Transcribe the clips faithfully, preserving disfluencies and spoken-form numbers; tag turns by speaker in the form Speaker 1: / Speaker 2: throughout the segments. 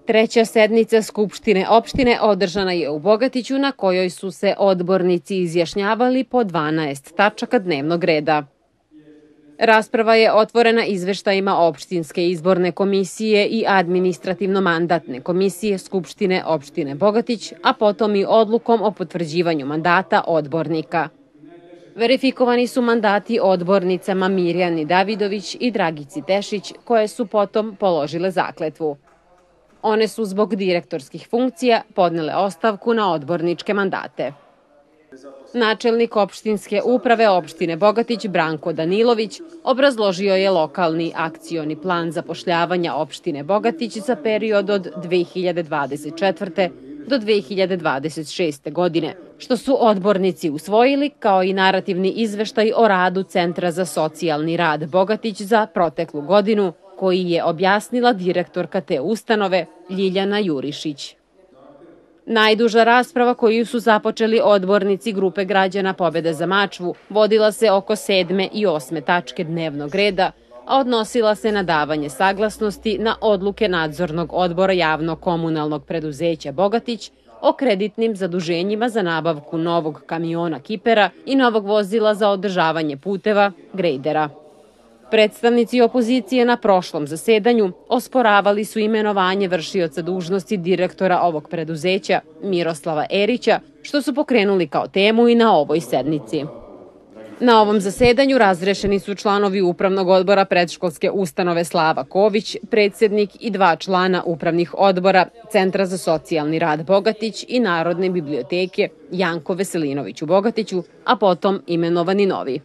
Speaker 1: Treća sednica Skupštine opštine održana je u Bogatiću, na kojoj su se odbornici izjašnjavali po dvanaest tačaka dnevnog reda. Rasprava je otvorena izveštajima opštinske izborne komisije i administrativno-mandatne komisije Skupštine opštine Bogatić, a potom i odlukom o potvrđivanju mandata odbornika. Verifikovani su mandati odbornicama Mirjani Davidović i Dragici Tešić, koje su potom položile zakletvu. One su zbog direktorskih funkcija podnele ostavku na odborničke mandate. Načelnik opštinske uprave opštine Bogatić Branko Danilović obrazložio je lokalni akcioni plan zapošljavanja opštine Bogatić za period od dve hiljade dvadeset četvrte. do dve hiljade dvadeset šeste. godine, što su odbornici usvojili, kao i narativni izveštaj o radu Centra za socijalni rad Bogatić za proteklu godinu, koji je objasnila direktorka te ustanove Ljiljana Jurišić. Najduža rasprava koju su započeli odbornici grupe građana Pobeda za Mačvu vodila se oko sedme i osme tačke dnevnog reda, a odnosila se na davanje saglasnosti na odluke nadzornog odbora javnog komunalnog preduzeća Bogatić o kreditnim zaduženjima za nabavku novog kamiona Kipera i novog vozila za održavanje puteva Grejdera. Predstavnici opozicije na prošlom zasedanju osporavali su imenovanje vršioca dužnosti direktora ovog preduzeća Miroslava Erića, što su pokrenuli kao temu i na ovoj sednici. Na ovom zasedanju razrešeni su članovi Upravnog odbora predškolske ustanove Slava Ković, predsednik i dva člana upravnih odbora Centra za socijalni rad Bogatić i Narodne biblioteke Janko Veselinović u Bogatiću, a potom imenovani novi.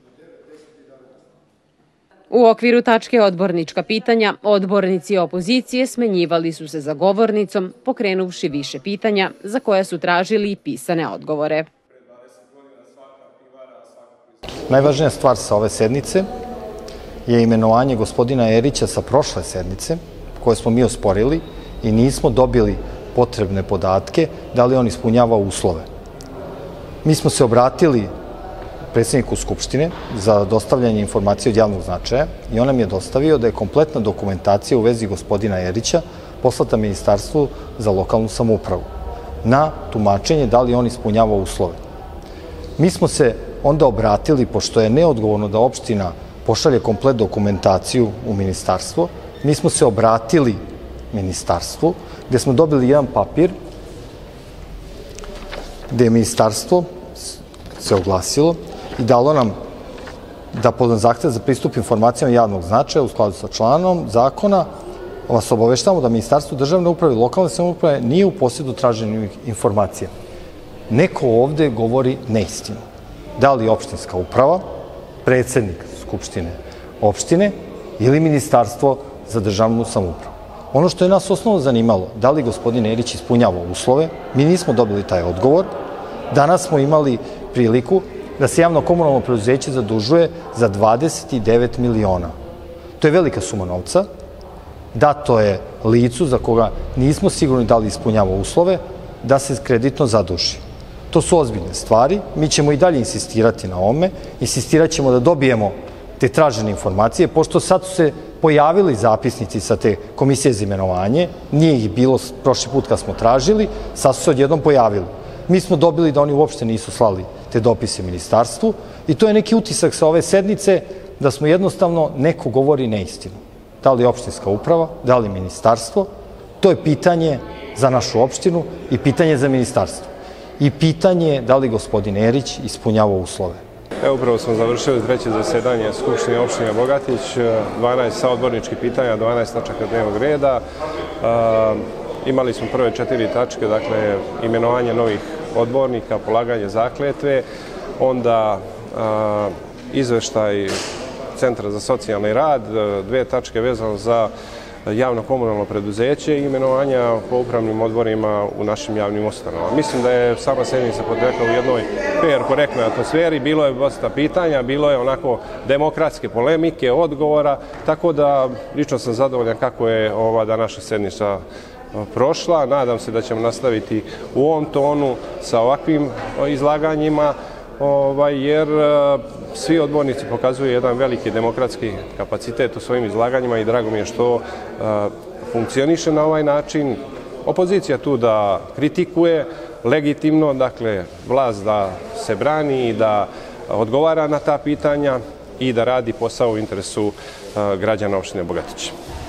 Speaker 1: U okviru tačke odbornička pitanja, odbornici opozicije smenjivali su se za govornicom, pokrenuvši više pitanja za koje su tražili pisane odgovore.
Speaker 2: Najvažnija stvar sa ove sednice je imenovanje gospodina Erića sa prošle sednice, koje smo mi osporili i nismo dobili potrebne podatke da li on ispunjava uslove. Mi smo se obratili predsjedniku Skupštine za dostavljanje informacije od javnog značaja i on nam je dostavio da je kompletna dokumentacija u vezi gospodina Erića poslata Ministarstvu za lokalnu samoupravu na tumačenje da li on ispunjava uslove. Mi smo se onda obratili, pošto je neodgovorno da opština pošalje komplet dokumentaciju u ministarstvo, mi smo se obratili ministarstvu gde smo dobili jedan papir gde je ministarstvo se oglasilo i dalo nam da podan zahtev za pristup informacijama javnog značaja u skladu sa članom zakona vas obaveštavamo da Ministarstvo državne uprave i lokalne samouprave nije u posjedu traženih informacija. Neko ovde govori neistinu. Da li opštinska uprava, predsednik Skupštine opštine ili Ministarstvo za državnu samoupravu. Ono što je nas osnovno zanimalo, da li gospodin Erić ispunjava uslove, mi nismo dobili taj odgovor. Danas smo imali priliku da se javno komunalno preduzeće zadužuje za dvadeset devet miliona. To je velika suma novca, dato je licu za koga nismo sigurni da li ispunjava uslove, da se kreditno zaduži. To su ozbiljne stvari, mi ćemo i dalje insistirati na ome, insistirat ćemo da dobijemo te tražene informacije, pošto sad su se pojavili zapisnici sa te komisije za imenovanje, nije ih bilo prošli put kad smo tražili, sad su se odjednom pojavili. Mi smo dobili da oni uopšte nisu slali te dopise ministarstvu i to je neki utisak sa ove sednice da smo jednostavno neko govori neistinu. Da li opštinska uprava, da li ministarstvo, to je pitanje za našu opštinu i pitanje za ministarstvo. I pitanje da li gospodin Erić ispunjava uslove.
Speaker 3: Evo, upravo smo završili treće zasedanje Skupštine opštine Bogatić, dvanaest saodborničkih pitanja, dvanaest tačaka dnevnog reda. Imali smo prve četiri tačke, dakle, imenovanje novih odbornika, polaganje zakletve, onda izveštaj Centra za socijalni rad, dve tačke vezano za javno komunalno preduzeće i imenovanja po upravnim odborima u našim javnim ustanovama. Mislim da je sama sednica potekla u jednoj fair, korektnoj atmosferi, bilo je dosta pitanja, bilo je onako demokratske polemike, odgovora, tako da lično sam zadovoljan kako je ova današnja sednica prošla. Nadam se da ćemo nastaviti u ovom tonu sa ovakvim izlaganjima, jer svi odbornici pokazuju jedan veliki demokratski kapacitet u svojim izlaganjima i drago mi je što funkcioniše na ovaj način. Opozicija tu da kritikuje legitimno, dakle, vlast da se brani i da odgovara na ta pitanja i da radi posao u interesu građana opštine Bogatić.